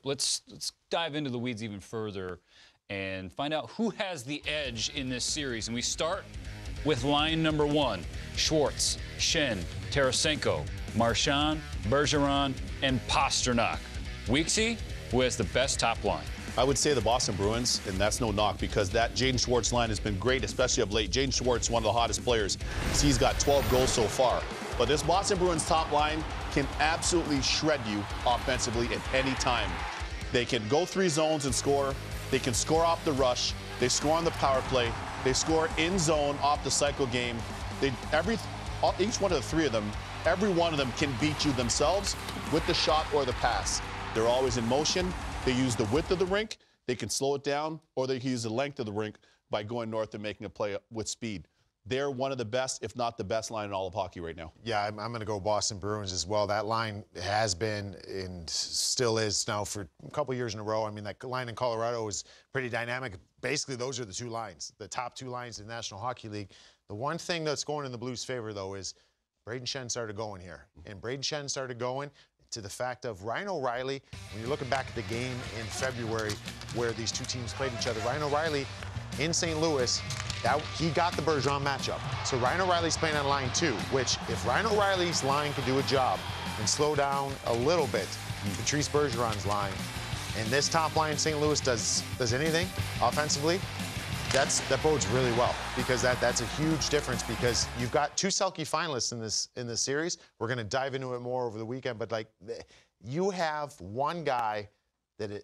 let's dive into the weeds even further and find out who has the edge in this series. And we start with line number 1. Schwartz, Schenn, Tarasenko, Marchand, Bergeron, and Pastrnak. Weeksy, who has the best top line? I would say the Boston Bruins, and that's no knock because that Jaden Schwartz line has been great, especially of late. Jaden Schwartz, one of the hottest players. He's got 12 goals so far. But this Boston Bruins top line can absolutely shred you offensively at any time. They can go 3 zones and score. They can score off the rush. They score on the power play. They score in zone off the cycle game. Each one of the 3 of them, every one of them can beat you themselves with the shot or the pass. They're always in motion. They use the width of the rink. They can slow it down, or they can use the length of the rink by going north and making a play with speed. They're one of the best, if not the best line in all of hockey right now. Yeah, I'm going to go Boston Bruins as well. That line has been and still is now for a couple years in a row. I mean, that line in Colorado is pretty dynamic. Basically, those are the 2 lines, the top 2 lines in the National Hockey League. The one thing that's going in the Blues' favor, though, is Braden Schenn started going here. And Braden Schenn started going to the fact of Ryan O'Reilly. When you're looking back at the game in February where these 2 teams played each other, Ryan O'Reilly in St. Louis, he got the Bergeron matchup. So Ryan O'Reilly's playing on line 2, which if Ryan O'Reilly's line can do a job and slow down a little bit Patrice Bergeron's line, and this top line in St. Louis does anything offensively, that bodes really well because that's a huge difference because you've got 2 Selke finalists in this series. We're going to dive into it more over the weekend, but like you have one guy that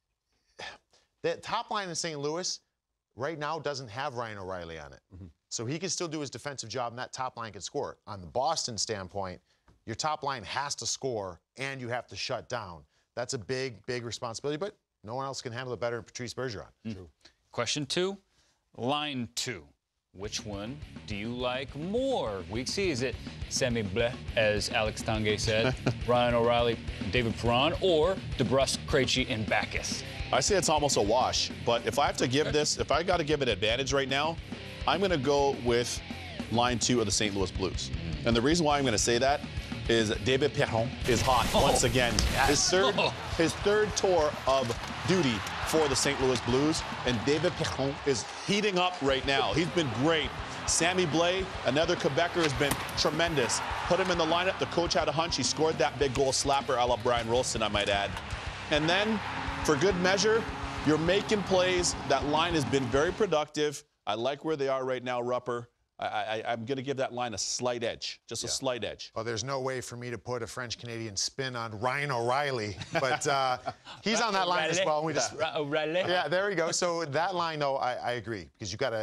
top line in St. Louis right now doesn't have Ryan O'Reilly on it. So he can still do his defensive job and that top line can score. On the Boston standpoint, your top line has to score and you have to shut down. That's a big responsibility, but no one else can handle it better than Patrice Bergeron. True. Question 2. Line 2. Which one do you like more? Weeksy, is it Sammy Blais, as Alex Tanguay said, Ryan O'Reilly, David Perron, or DeBrusk, Krejci, and Backes? I say it's almost a wash, but if I have to give this, if I got to give it advantage right now, I'm going to go with line 2 of the St. Louis Blues. And the reason why I'm going to say that is David Perron is hot once again. Yes. His third tour of duty for the St. Louis Blues, and David Perron is heating up right now. He's been great. Sammy Blais, another Quebecer, has been tremendous. Put him in the lineup. The coach had a hunch. He scored that big goal slapper a la Brian Rolston, I might add. And then, for good measure, you're making plays. That line has been very productive. I like where they are right now, Rupper. I'm going to give that line a slight edge, just a slight edge. Well, there's no way for me to put a French-Canadian spin on Ryan O'Reilly, but he's on that line as well. Yeah, there we go. So that line, though, I agree because you got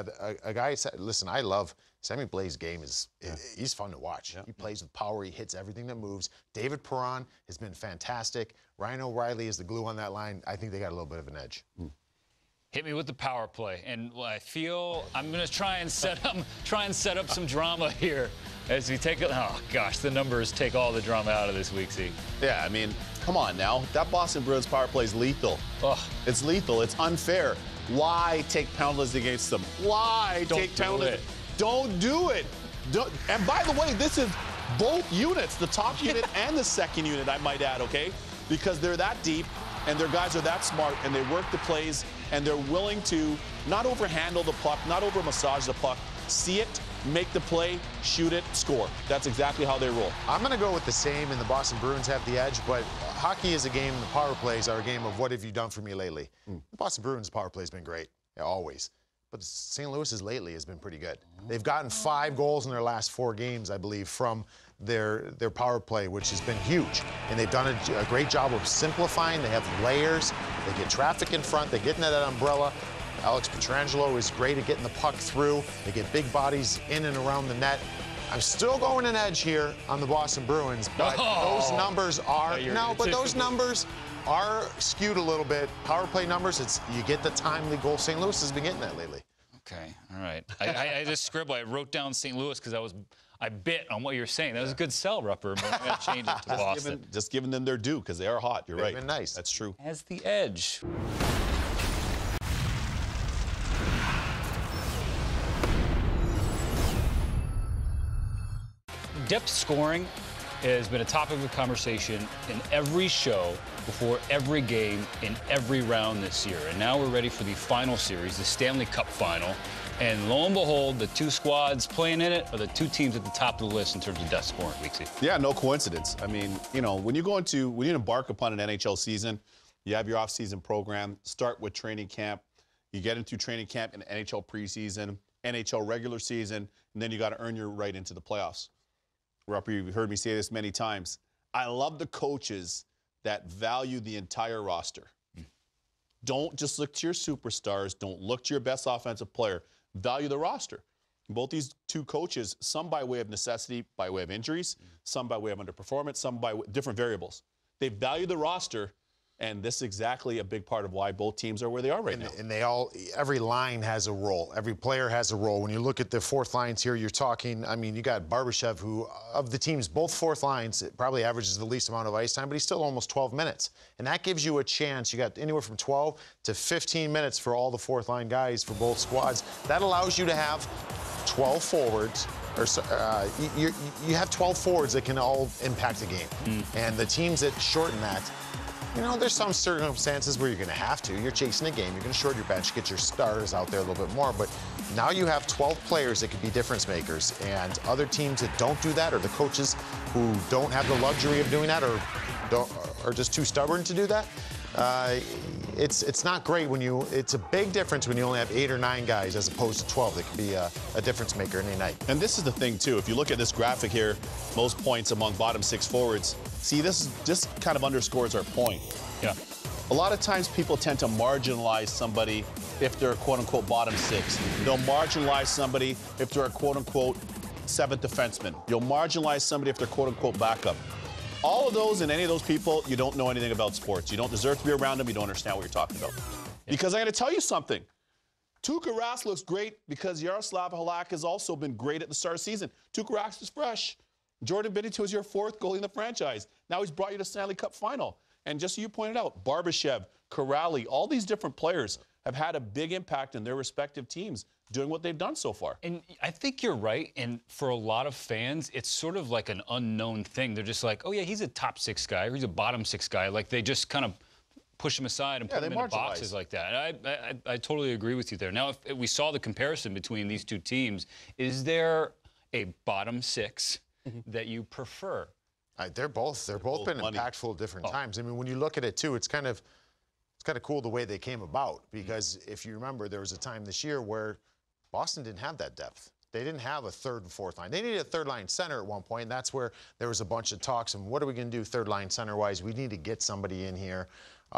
a guy. Listen, I love Sammy Blais' game. He's fun to watch. Yeah. He plays with power. He hits everything that moves. David Perron has been fantastic. Ryan O'Reilly is the glue on that line. I think they got a little bit of an edge. Hit me with the power play, and I feel I'm going to try and set up some drama here as we take. Oh gosh, the numbers take all the drama out of this week. See? Yeah, I mean, come on now. That Boston Bruins power play is lethal. Ugh. It's lethal. It's unfair. Why take penalties against them? Why take penalties? Don't do it. And by the way, this is both units, the top unit and the second unit, I might add. Okay, because they're that deep. And their guys are that smart, and they work the plays, and they're willing to not overhandle the puck, not over-massage the puck, see it, make the play, shoot it, score. That's exactly how they roll. I'm going to go with the same, and the Boston Bruins have the edge, but hockey is a game, and the power plays are a game of what have you done for me lately. The Boston Bruins power play has been great, always. But St. Louis's lately has been pretty good. They've gotten 5 goals in their last 4 games, I believe, from their power play, which has been huge. And they've done a great job of simplifying. They have layers. They get traffic in front. They get into that umbrella. Alex Pietrangelo is great at getting the puck through. They get big bodies in and around the net. I'm still going an edge here on the Boston Bruins, but those numbers are those numbers are skewed a little bit. Power play numbers, you get the timely goal. St. Louis has been getting that lately. Okay, all right. I just scribbled. I wrote down St. Louis because I bit on what you're saying. That was a good sell, Rupper, but I'm going to change it to Boston. Just giving them their due because they are hot. You're right. They've been nice. That's true. Has the edge. Depth scoring has been a topic of conversation in every show, before every game, in every round this year. And now we're ready for the final series, the Stanley Cup final. And lo and behold, the two squads playing in it are the two teams at the top of the list in terms of death scoring, Weeksy. Yeah, no coincidence. I mean, you know, when you embark upon an NHL season, you have your off-season program, start with training camp. You get into training camp in NHL preseason, NHL regular season, and then you got to earn your right into the playoffs. Rupper, you've heard me say this many times. I love the coaches that value the entire roster. Don't just look to your superstars. Don't look to your best offensive player. Value the roster. Both these two coaches, some by way of necessity, by way of injuries, some by way of underperformance, some by different variables. They value the roster. And this is exactly a big part of why both teams are where they are right now. And every line has a role. Every player has a role. When you look at the fourth lines here, you're talking, I mean, you got Barbashev, who, of the teams, both fourth lines, probably averages the least amount of ice time, but he's still almost 12 minutes. And that gives you a chance. You got anywhere from 12 to 15 minutes for all the fourth line guys for both squads. That allows you to have 12 forwards. You have 12 forwards that can all impact the game. And the teams that shorten that, you know, there's some circumstances where you're going to have to. You're chasing a game. You're going to shorten your bench, get your starters out there a little bit more. But now you have 12 players that could be difference makers. And other teams that don't do that, or the coaches who don't have the luxury of doing that, or are just too stubborn to do that, it's not great when it's a big difference when you only have 8 or 9 guys as opposed to 12 that can be a difference maker any night. And this is the thing, too. If you look at this graphic here, most points among bottom 6 forwards, see, this just kind of underscores our point. Yeah. A lot of times people tend to marginalize somebody if they're a quote-unquote bottom 6. They'll marginalize somebody if they're a quote-unquote 7th defenseman. You'll marginalize somebody if they're quote-unquote backup. All of those and any of those people, you don't know anything about sports. You don't deserve to be around them. You don't understand what you're talking about. Because I got to tell you something. Tuukka Rask looks great because Yaroslav Halak has also been great at the start of the season. Tuukka Rask is fresh. Jordan Binnington was your 4th goalie in the franchise. Now he's brought you to Stanley Cup final. And just so you pointed out, Barbashev, Kuraly, all these different players have had a big impact in their respective teams doing what they've done so far. And I think you're right. And for a lot of fans, it's sort of like an unknown thing. They're just like, oh, yeah, he's a top 6 guy, or he's a bottom 6 guy. Like, they just kind of push him aside and put him in boxes like that. And I totally agree with you there. Now, if we saw the comparison between these two teams, is there a bottom 6 that you prefer? They're both been impactful at different times. I mean, when you look at it, too, it's kind of cool the way they came about. Because if you remember, there was a time this year where Boston didn't have that depth. They didn't have a 3rd and 4th line. They needed a 3rd line center at one point, and that's where there was a bunch of talks. And what are we going to do 3rd line center-wise? We need to get somebody in here.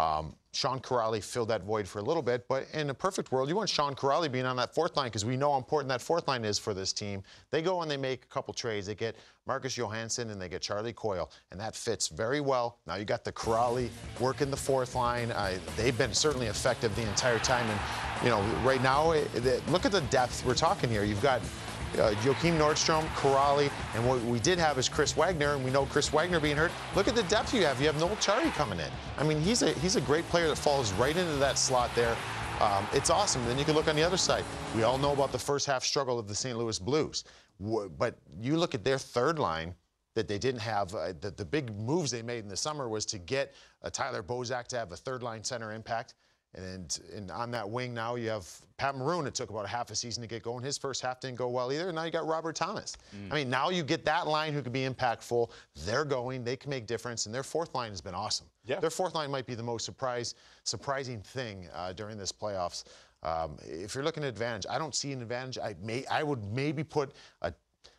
Sean Kuraly filled that void for a little bit, but in a perfect world, you want Sean Kuraly being on that 4th line because we know how important that 4th line is for this team. They go and they make a couple trades. They get Marcus Johansson and they get Charlie Coyle, and that fits very well. Now you got the Kuraly working the 4th line. They've been certainly effective the entire time, and you know, right now, look at the depth we're talking here. You've got Joakim Nordstrom, Kuraly, and what we did have is Chris Wagner, and we know Chris Wagner being hurt. Look at the depth you have. You have Noel Chari coming in. I mean, he's a great player that falls right into that slot there. It's awesome. Then you can look on the other side. We all know about the first half struggle of the St. Louis Blues, but you look at their 3rd line that they didn't have. The big moves they made in the summer was to get Tyler Bozak to have a 3rd line center impact. And on that wing now you have Pat Maroon. It took about a half a season to get going. His first half didn't go well either. And now you got Robert Thomas. I mean, now you get that line who can be impactful. They're going. They can make difference. And their 4th line has been awesome. Yeah. Their 4th line might be the most surprising thing during this playoffs. If you're looking at advantage, I don't see an advantage. I would maybe put a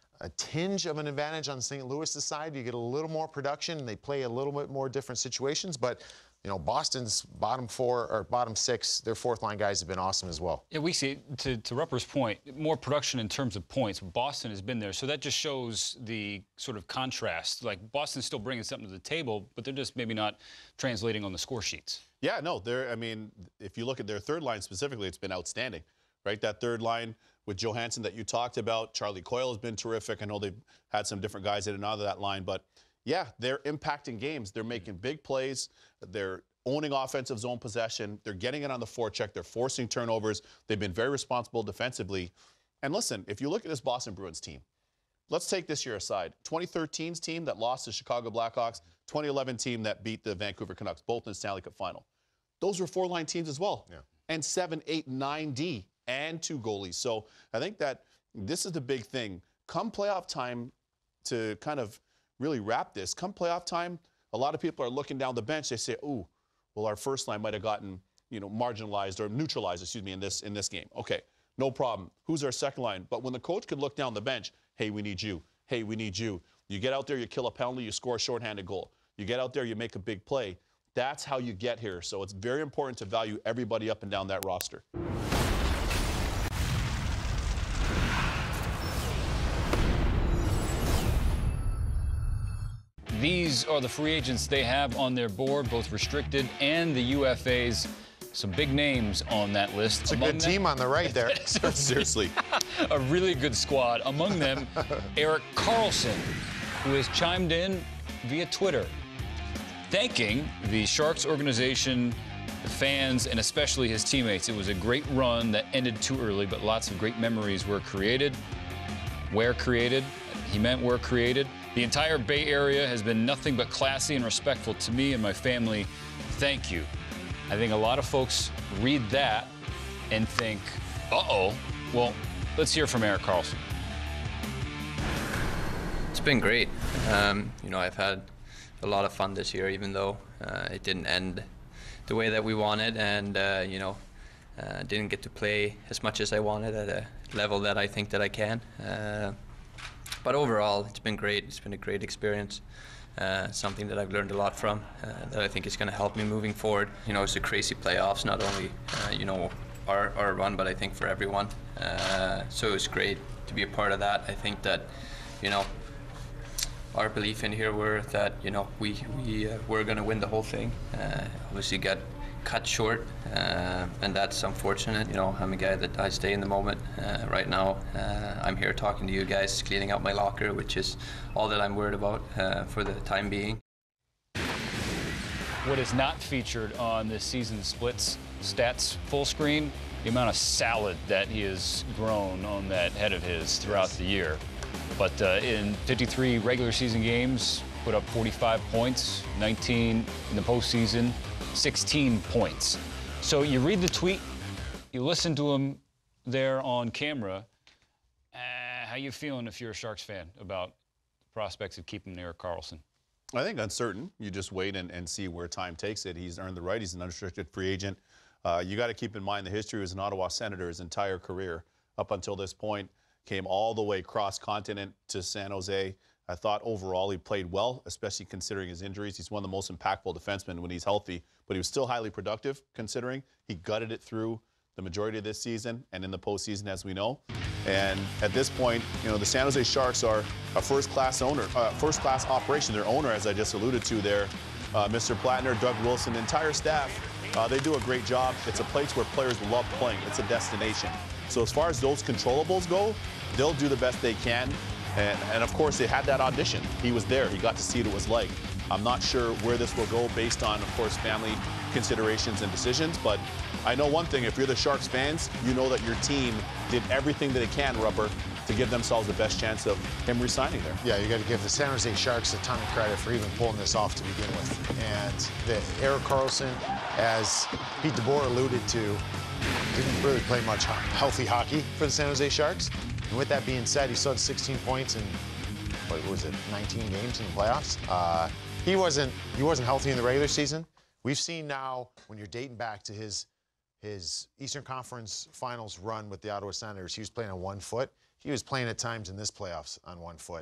tinge of an advantage on St. Louis' side. You get a little more production, and they play a little bit more different situations. But you know, Boston's bottom 4 or bottom 6, their 4th line guys have been awesome as well. Yeah, we see, to Rupper's point, more production in terms of points. Boston has been there, so that just shows the sort of contrast. Like, Boston's still bringing something to the table, but they're just maybe not translating on the score sheets. Yeah, no, I mean, if you look at their 3rd line specifically, it's been outstanding, right? That 3rd line with Johansson that you talked about, Charlie Coyle has been terrific. I know they've had some different guys in and out of that line, but yeah, they're impacting games. They're making big plays. They're owning offensive zone possession. They're getting it on the forecheck. They're forcing turnovers. They've been very responsible defensively. And listen, if you look at this Boston Bruins team, let's take this year aside. 2013's team that lost to Chicago Blackhawks, 2011 team that beat the Vancouver Canucks, both in the Stanley Cup final. Those were 4-line teams as well. Yeah. And 7, 8, 9D and 2 goalies. So I think that this is the big thing. Come playoff time, to kind of really wrap this, come playoff time, a lot of people are looking down the bench. They say, "Ooh, well, our first line might have gotten, marginalized or neutralized, excuse me, in this game." Okay, no problem. Who's our second line? But when the coach could look down the bench, hey, we need you. Hey, we need you. You get out there, you kill a penalty, you score a shorthanded goal. You get out there, you make a big play. That's how you get here. So it's very important to value everybody up and down that roster. These are the free agents they have on their board, both restricted and the UFAs. Some big names on that list. It's a good team on the right there. Seriously. A really good squad. Among them, Erik Karlsson, who has chimed in via Twitter, thanking the Sharks organization, the fans, and especially his teammates. It was a great run that ended too early, but lots of great memories were created. Where created? He meant were created. The entire Bay Area has been nothing but classy and respectful to me and my family. Thank you. I think a lot of folks read that and think, uh-oh. Well, let's hear from Erik Karlsson. It's been great. I've had a lot of fun this year, even though it didn't end the way that we wanted, and didn't get to play as much as I wanted at a level that I think that I can. But overall, it's been great. It's been a great experience. Something that I've learned a lot from, that I think is going to help me moving forward. It's a crazy playoffs, not only our run, but I think for everyone. So it's great to be a part of that. I think that our belief in here were that we're going to win the whole thing. Obviously got cut short, and that's unfortunate. I'm a guy that I stay in the moment. Right now, I'm here talking to you guys, cleaning out my locker, which is all that I'm worried about for the time being. What is not featured on this season splits stats full screen, the amount of salad that he has grown on that head of his throughout the year. But in 53 regular season games, put up 45 points, 19 in the postseason, 16 points. So you read the tweet, you listen to him there on camera. How you feeling if you're a Sharks fan about the prospects of keeping Erik Karlsson? I think uncertain. You just wait and see where time takes it. He's earned the right. He's an unrestricted free agent. You got to keep in mind the history as an Ottawa Senator his entire career up until this point. Came all the way cross-continent to San Jose. I thought overall he played well, especially considering his injuries. He's one of the most impactful defensemen when he's healthy, but he was still highly productive considering he gutted it through the majority of this season and in the postseason, as we know. And at this point, the San Jose Sharks are a first-class operation. Their owner, as I just alluded to there, Mr. Plattner, Doug Wilson, the entire staff, they do a great job. It's a place where players love playing. It's a destination. So as far as those controllables go, they'll do the best they can. And of course, they had that audition. He was there. He got to see what it was like. I'm not sure where this will go based on, of course, family considerations and decisions. But I know one thing. If you're the Sharks fans, you know that your team did everything that they can, Rupper, to give themselves the best chance of him resigning there. Yeah, you got to give the San Jose Sharks a ton of credit for even pulling this off to begin with. And the Erik Karlsson, as Pete DeBoer alluded to, didn't really play much healthy hockey for the San Jose Sharks. And with that being said, he still had 16 points in, what was it, 19 games in the playoffs. He wasn't healthy in the regular season. We've seen now, when you're dating back to his Eastern Conference Finals run with the Ottawa Senators, he was playing on 1 foot. He was playing at times in this playoffs on 1 foot.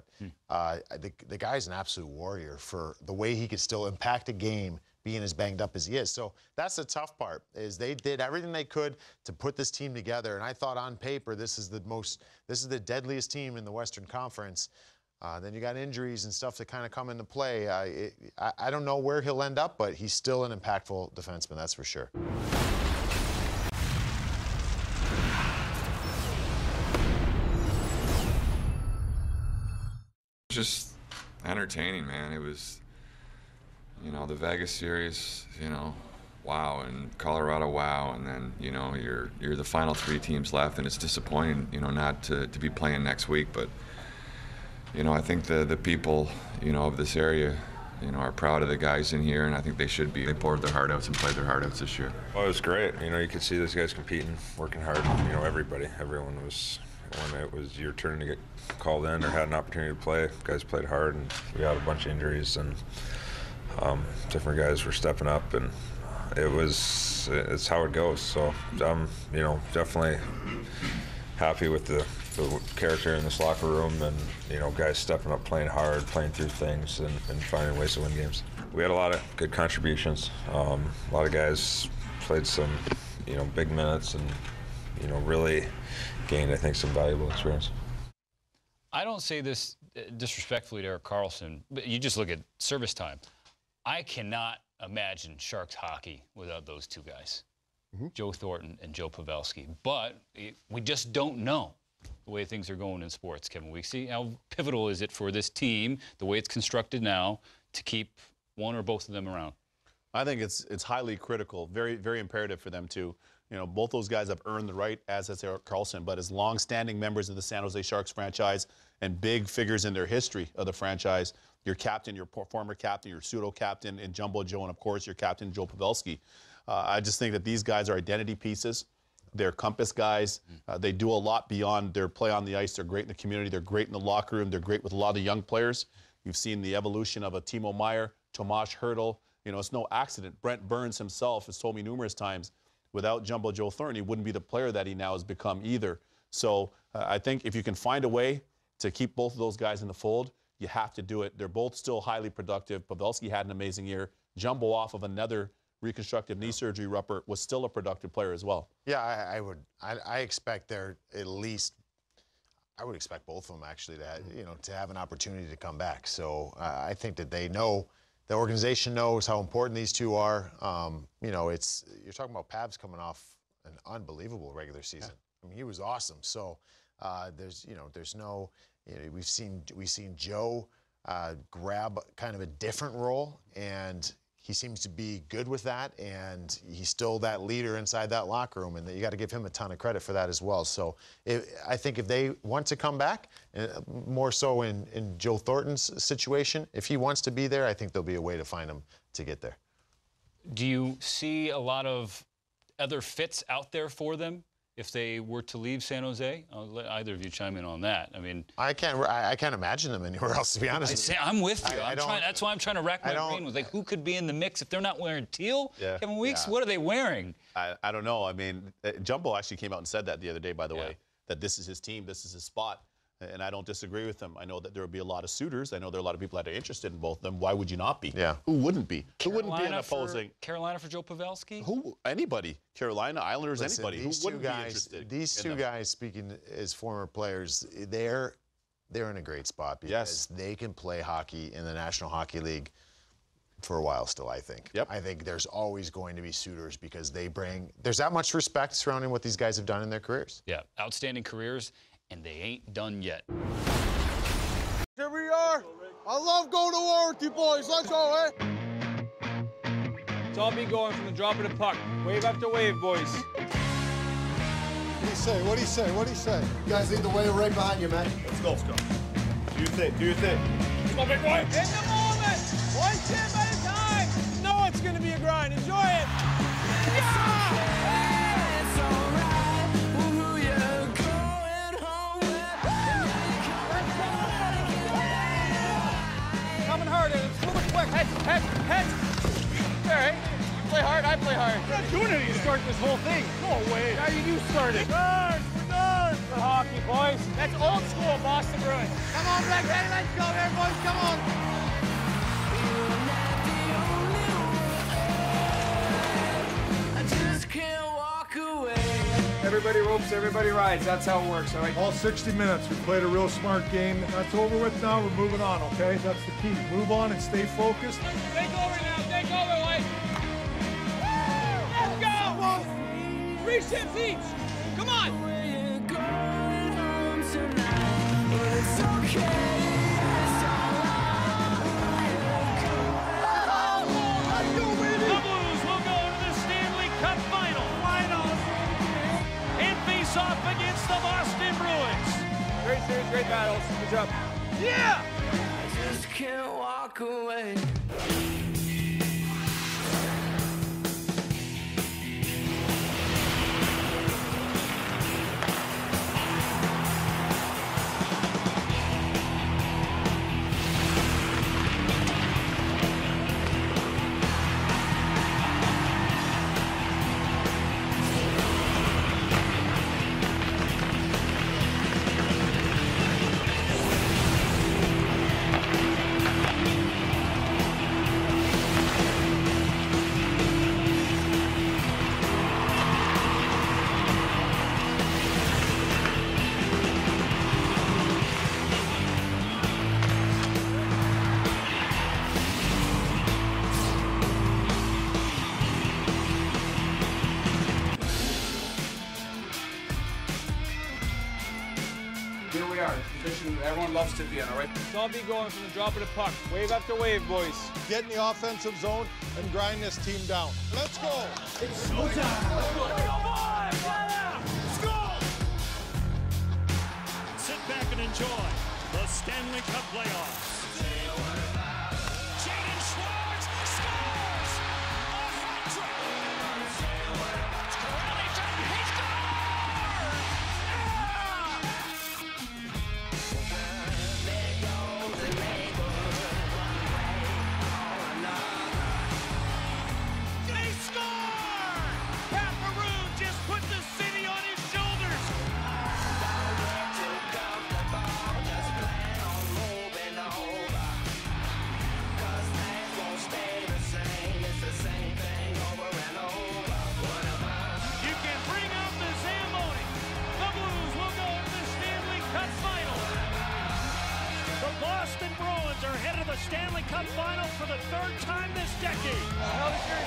The guy's an absolute warrior for the way he could still impact a game being as banged up as he is. So that's the tough part, is they did everything they could to put this team together. And I thought on paper, this is the deadliest team in the Western Conference. Then you got injuries and stuff that kind of come into play. I don't know where he'll end up, but he's still an impactful defenseman, that's for sure. Just entertaining, man. It was, the Vegas series, wow, and Colorado, wow, and then, you're the final 3 teams left, and it's disappointing, not to be playing next week, but You know, I think the people, you know, of this area, you know, are proud of the guys in here, and I think they should be. They poured their heart outs and played their heart outs this year. Well, it was great. You know, you could see these guys competing, working hard. You know, everyone was, when it was your turn to get called in or had an opportunity to play, guys played hard, and we had a bunch of injuries, and different guys were stepping up, and it's how it goes. So I'm, you know, definitely happy with the character in this locker room, and, you know, guys stepping up, playing hard, playing through things, and finding ways to win games. We had a lot of good contributions. A lot of guys played some, you know, big minutes, and, you know, really gained, I think, some valuable experience. I don't say this disrespectfully to Erik Karlsson, but you just look at service time. I cannot imagine Sharks hockey without those two guys, Joe Thornton and Joe Pavelski. But we just don't know the way things are going in sports, Kevin Weeksy. How pivotal is it for this team, the way it's constructed now, to keep one or both of them around? I think it's highly critical, very, very imperative for them to. You know, both those guys have earned the right, as has Erik Karlsson, but as long-standing members of the San Jose Sharks franchise and big figures in their history of the franchise, your captain, your former captain, your pseudo-captain in Jumbo Joe, and of course your captain, Joe Pavelski. I just think that these guys are identity pieces. They're compass guys. They do a lot beyond their play on the ice. They're great in the community. They're great in the locker room. They're great with a lot of the young players. You've seen the evolution of a Timo Meier, Tomas Hertl. You know, it's no accident. Brent Burns himself has told me numerous times, without Jumbo Joe Thornton, he wouldn't be the player that he now has become either. So I think if you can find a way to keep both of those guys in the fold, you have to do it. They're both still highly productive. Pavelski had an amazing year. Jumbo, off of another reconstructive knee surgery, Rupert, was still a productive player as well. Yeah, I expect they're at least. I would expect both of them actually to have an opportunity to come back. So I think that they know. The organization knows how important these two are. You know, you're talking about Pavs coming off an unbelievable regular season. Yeah. I mean, he was awesome. So we've seen Joe grab kind of a different role, and he seems to be good with that, and he's still that leader inside that locker room, and you got to give him a ton of credit for that as well. So I think if they want to come back, more so in Joe Thornton's situation, if he wants to be there, I think there'll be a way to find him to get there. Do you see a lot of other fits out there for them if they were to leave San Jose? I'll let either of you chime in on that. I mean, I can't imagine them anywhere else, to be honest. I'm with you. That's why I'm trying to rack my brain with, like, who could be in the mix if they're not wearing teal? Yeah. Kevin Weeks, what are they wearing? I don't know. I mean, Jumbo actually came out and said that the other day, by the way, that this is his team, this is his spot. And I don't disagree with him. I know that there will be a lot of suitors. I know there are a lot of people that are interested in both of them. Why would you not be? Yeah. Who wouldn't be? Who wouldn't be an opposing? Carolina for Joe Pavelski? Who? Anybody. Carolina, Islanders, anybody. Who wouldn't be interested? These two guys, speaking as former players, they're in a great spot because they can play hockey in the National Hockey League for a while still, I think. Yep. I think there's always going to be suitors because there's that much respect surrounding what these guys have done in their careers. Yeah, outstanding careers, and they ain't done yet. Here we are. I love going to war with you boys. Let's go, eh? It's all me going from the drop of the puck. Wave after wave, boys. What do you say? What do you say? What do you say? You guys lead the way right behind you, man. Let's go. Let's go. Do your thing. Do your thing. Come on, big boy. In the moment. One step at a time. You know it's going to be a grind. Enjoy it. Yeah! Coming hard, and it's moving quick. Heads. All right. You play hard, I play hard. We're not doing anything. Start this whole thing. No way. Now you do start it. We're done. Good hockey, boys. That's old school Boston Bruins. Come on, Black Daddy. Let's go there, boys. Come on. I just can't walk away. Everybody ropes, everybody rides. That's how it works, all right? All 60 minutes. We played a real smart game. That's over with now. We're moving on, okay? That's the key. Move on and stay focused. Take over now. Take over, White. Let's go. Come on. 3 shifts each. Come on. We're going home tonight, but it's okay. It's all right. Let's go, baby. The Blues will go to the Stanley Cup Final. And face off against the Boston Bruins. Great series, great battles. Good job. Yeah! I just can't walk away. Here we are, the position everyone loves to be in, all right? Don't be going from the drop of the puck. Wave after wave, boys. Get in the offensive zone and grind this team down. Let's go. It's showtime. Let's go, boys! Score! Sit back and enjoy the Stanley Cup playoffs. Jaden Schwartz scores! A hat trick! He scores! They score! Pat Maroon just put the city on his shoulders. You can bring out the Zamboni. The Blues will go to the Stanley Cup Final. The Boston Bruins are headed to the Stanley Cup final for the third time this decade. Well, this year